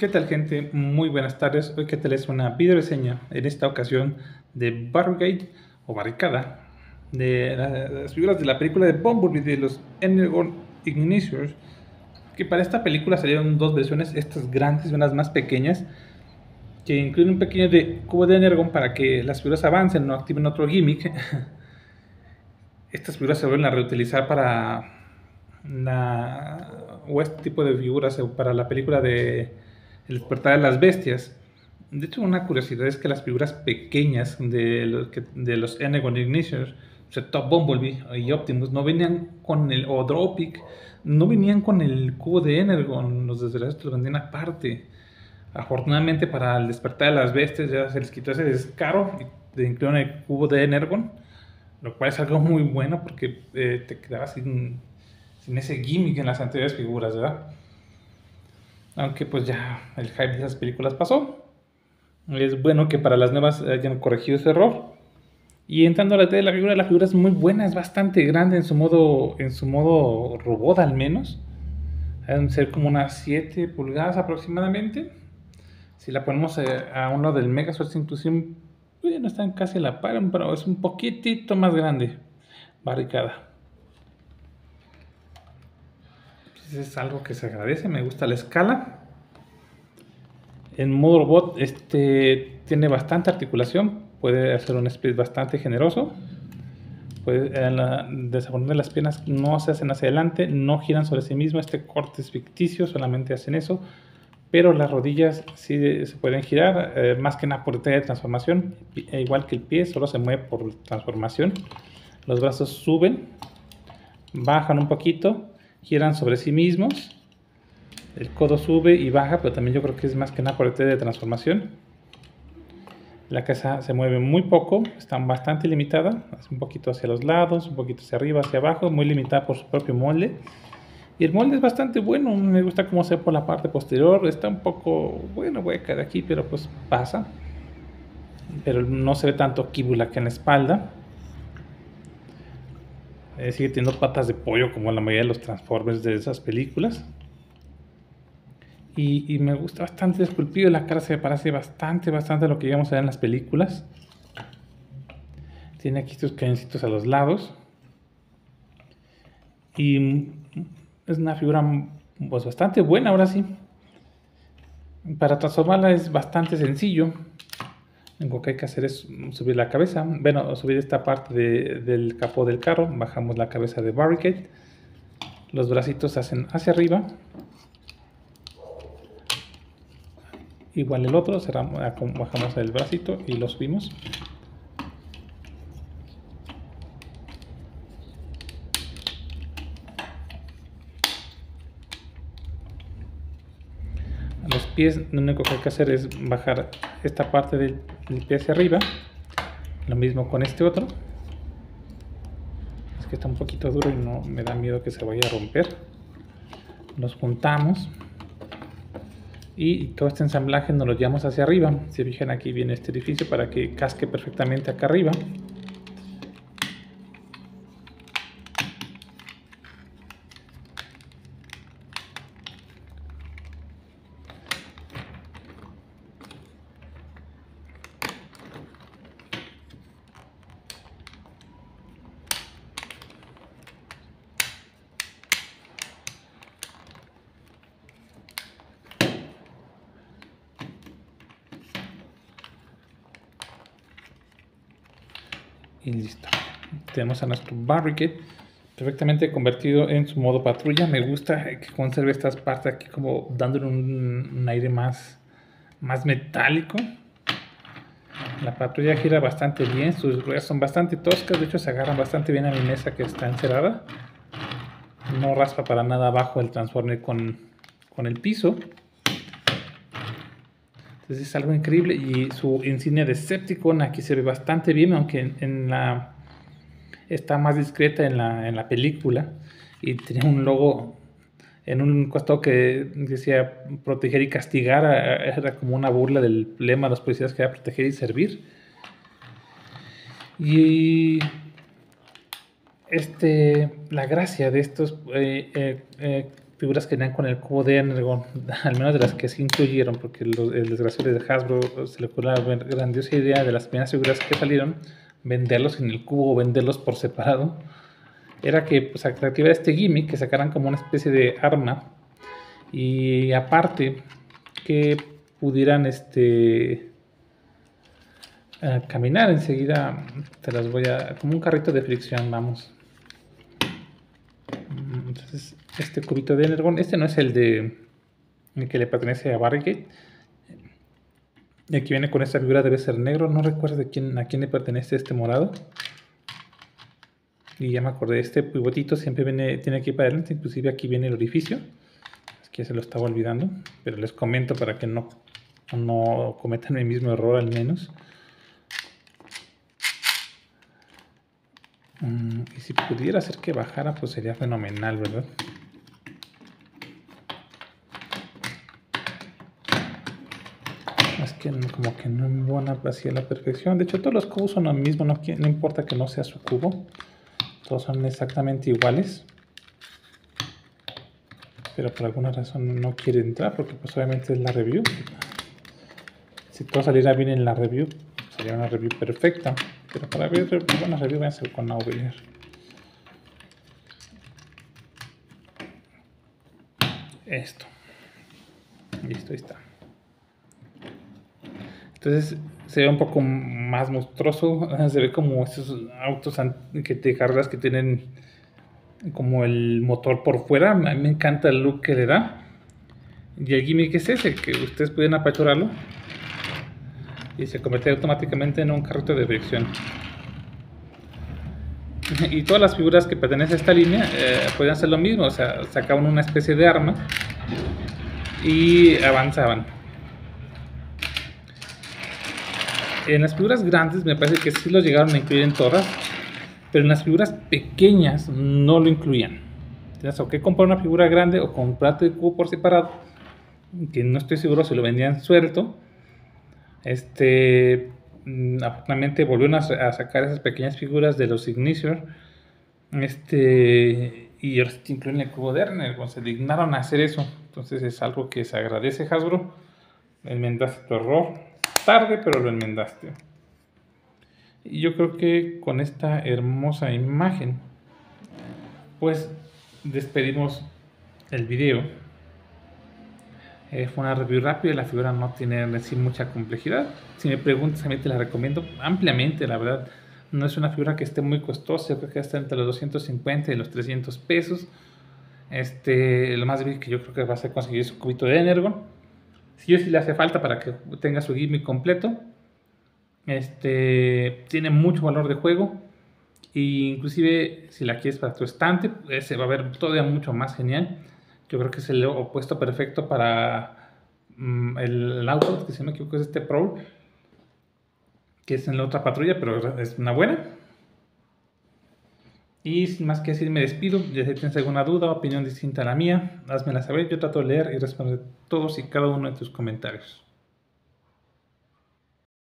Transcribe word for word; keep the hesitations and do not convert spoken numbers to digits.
¿Qué tal, gente? Muy buenas tardes. Hoy que te les una video reseña, en esta ocasión de Barricade o Barricada, de la- las figuras de la película de Bumblebee de los Energon Ignitions. Que para esta película salieron dos versiones, estas grandes y unas más pequeñas, que incluyen un pequeño de cubo de Energon para que las figuras avancen, no activen otro gimmick. Estas figuras se vuelven a reutilizar para la, o este tipo de figuras eh, para la película de El despertar de las bestias. De hecho, una curiosidad es que las figuras pequeñas de los, que- de los Energon Ignitions, o sea, Top Bumblebee y Optimus, no venían con el, o Dropic, no venían con el cubo de Energon, los desgraciados los vendían aparte. Afortunadamente para el despertar de las bestias ya se les quitó ese descaro y te incluyeron el cubo de Energon, lo cual es algo muy bueno porque eh, te quedabas sin, sin ese gimmick en las anteriores figuras, ¿verdad? Aunque pues ya el hype de esas películas pasó. Es bueno que para las nuevas hayan corregido ese error. Y entrando a la de la figura, la figura es muy buena, es bastante grande en su modo, en su modo robot al menos. Deben ser como unas siete pulgadas aproximadamente. Si la ponemos eh, a uno del Megazord, inclusive, pues, no están casi a la par, pero es un poquitito más grande. Barricada. Entonces es algo que se agradece, me gusta la escala. En modo robot este, tiene bastante articulación, puede hacer un split bastante generoso. Puede, en la desarrollo de las piernas no se hacen hacia adelante, no giran sobre sí mismo, este corte es ficticio, solamente hacen eso. Pero las rodillas sí se pueden girar, eh, más que nada por detalle de transformación, e igual que el pie, solo se mueve por transformación. Los brazos suben, bajan un poquito, giran sobre sí mismos. El codo sube y baja, pero también yo creo que es más que nada por el de transformación. La cabeza se mueve muy poco, está bastante limitada, un poquito hacia los lados, un poquito hacia arriba, hacia abajo, muy limitada por su propio molde. Y el molde es bastante bueno, me gusta cómo se ve por la parte posterior, está un poco, bueno, hueca de aquí, pero pues pasa. Pero no se ve tanto kíbula que en la espalda. Eh, sigue teniendo patas de pollo como la mayoría de los Transformers de esas películas. Y, y me gusta bastante esculpido, la cara se parece bastante, bastante a lo que íbamos a ver en las películas. Tiene aquí estos cañoncitos a los lados. Y es una figura pues bastante buena, ahora sí. Para transformarla es bastante sencillo. Lo que hay que hacer es subir la cabeza, bueno, subir esta parte de, del capó del carro, bajamos la cabeza de Barricade, los bracitos se hacen hacia arriba, igual el otro, cerramos, bajamos el bracito y lo subimos. Los pies, lo único que hay que hacer es bajar esta parte del, del pie hacia arriba, lo mismo con este otro. Es que está un poquito duro y no me da miedo que se vaya a romper. Los juntamos y todo este ensamblaje nos lo llevamos hacia arriba. Si fijan, aquí viene este edificio para que casque perfectamente acá arriba. Y listo. Tenemos a nuestro Barricade perfectamente convertido en su modo patrulla. Me gusta que conserve estas partes aquí como dándole un, un aire más, más metálico. La patrulla gira bastante bien, sus ruedas son bastante toscas, de hecho se agarran bastante bien a mi mesa que está encerrada. No raspa para nada abajo el Transformer con, con el piso. Entonces es algo increíble y su insignia de Decepticon aquí se ve bastante bien, aunque en, en la está más discreta en la, en la película y tenía un logo en un costado que decía proteger y castigar, era como una burla del lema de los policías que era proteger y servir. Y este, la gracia de estos eh, eh, eh, figuras que venían con el cubo de Energon, al menos de las que se incluyeron, porque los, el desgraciado de Hasbro se le ocurrió la grandiosa idea de las primeras figuras que salieron, venderlos en el cubo o venderlos por separado, era que pues activar este gimmick, que sacaran como una especie de arma, y aparte que pudieran este uh, caminar enseguida. Te las voy a, como un carrito de fricción, vamos. Entonces este cubito de Energon, este no es el de el que le pertenece a Barricade, y aquí viene con esta figura, debe ser negro, no recuerdo de quién, a quién le pertenece este morado. Y ya me acordé, este pivotito siempre viene, tiene aquí para adelante, inclusive aquí viene el orificio. Es que ya se lo estaba olvidando, pero les comento para que no, no cometan el mismo error al menos. Um, y si pudiera hacer que bajara, pues sería fenomenal, ¿verdad? Es que no, como que no me van así a la perfección. De hecho, todos los cubos son lo mismo, no, no importa que no sea su cubo. Todos son exactamente iguales, pero por alguna razón no quiere entrar, porque pues obviamente es la review. Si todo saliera bien en la review, sería una review perfecta, pero para ver buenas reviews voy a hacer con Aurelia. Esto, listo, ahí está. Entonces se ve un poco más monstruoso, se ve como esos autos que te cargas que tienen como el motor por fuera. A mí me encanta el look que le da. Y el gimmick es ese, que ustedes pueden apachurarlo y se convierte automáticamente en un carrito de fricción. Y todas las figuras que pertenecen a esta línea eh, pueden hacer lo mismo, o sea, sacaban una especie de arma y avanzaban. En las figuras grandes me parece que sí lo llegaron a incluir en todas, pero en las figuras pequeñas no lo incluían. Tienes o que comprar una figura grande o comprarte el cubo por separado, que no estoy seguro si lo vendían suelto. Este, afortunadamente volvieron a, a sacar esas pequeñas figuras de los Ignition, este, y ahora sí incluyen el cubo de Energon, se dignaron a hacer eso. Entonces es algo que se agradece, Hasbro. Enmendaste tu error, tarde pero lo enmendaste. Y yo creo que con esta hermosa imagen pues despedimos el video. Eh, fue una review rápida, la figura no tiene así mucha complejidad. Si me preguntas, a mí te la recomiendo ampliamente, la verdad. No es una figura que esté muy costosa, creo que está entre los doscientos cincuenta y los trescientos pesos. Este, lo más débil que yo creo que va a ser conseguir su cubito de Energon. Si o sí le hace falta para que tenga su gimmick completo. Este, tiene mucho valor de juego. E inclusive si la quieres para tu estante, se va a ver todavía mucho más genial. Yo creo que es el opuesto perfecto para um, el, el auto, que si no me equivoco es este Pro, que es en la otra patrulla, pero es una buena. Y sin más que decir, me despido. Ya si tienes alguna duda o opinión distinta a la mía, házmela saber. Yo trato de leer y responder todos y cada uno de tus comentarios.